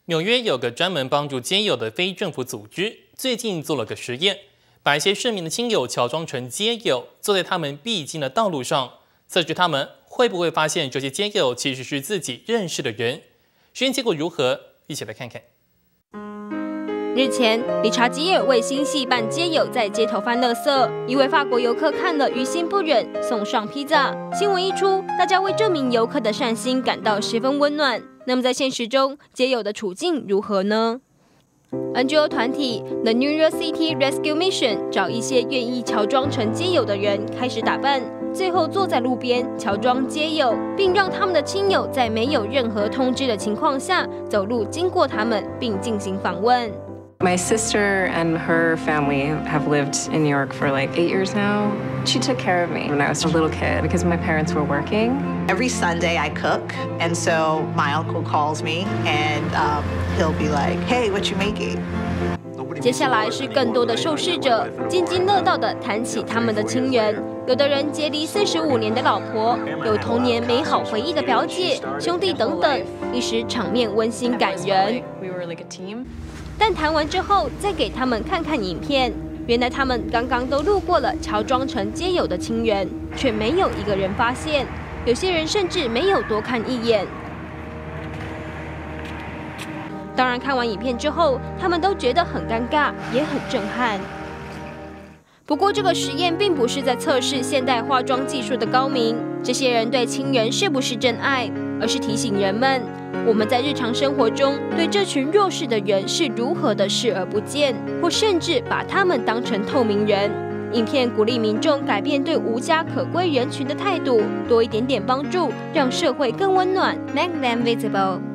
纽约有个专门帮助街友的非政府组织，最近做了个实验，把一些市民的亲友乔装成街友，坐在他们必经的道路上，测试他们会不会发现这些街友其实是自己认识的人。实验结果如何？一起来看看。 日前，理查吉尔为新戏扮街友在街头翻垃圾，一位法国游客看了于心不忍，送上披萨。新闻一出，大家为这名游客的善心感到十分温暖。那么在现实中，街友的处境如何呢？NGO 团体 The New York City Rescue Mission 找一些愿意乔装成街友的人开始打扮，最后坐在路边乔装街友，并让他们的亲友在没有任何通知的情况下走路经过他们，并进行访问。 My sister and her family have lived in New York for like 8 years now. She took care of me when I was a little kid because my parents were working. Every Sunday I cook, and so my uncle calls me and he'll be like, "Hey, what you making?" 接下来是更多的受试者津津乐道地谈起他们的亲缘，有的人结离45年的老婆，有童年美好回忆的表姐、兄弟等等，一时场面温馨感人。但谈完之后，再给他们看看影片，原来他们刚刚都路过了乔装成街友的亲缘，却没有一个人发现，有些人甚至没有多看一眼。当然，看完影片之后，他们都觉得很尴尬，也很震撼。不过，这个实验并不是在测试现代化妆技术的高明，这些人对亲缘是不是真爱，而是提醒人们，我们在日常生活中对这群弱势的人是如何的视而不见，或甚至把他们当成透明人。影片鼓励民众改变对无家可归人群的态度，多一点点帮助，让社会更温暖。Make them visible。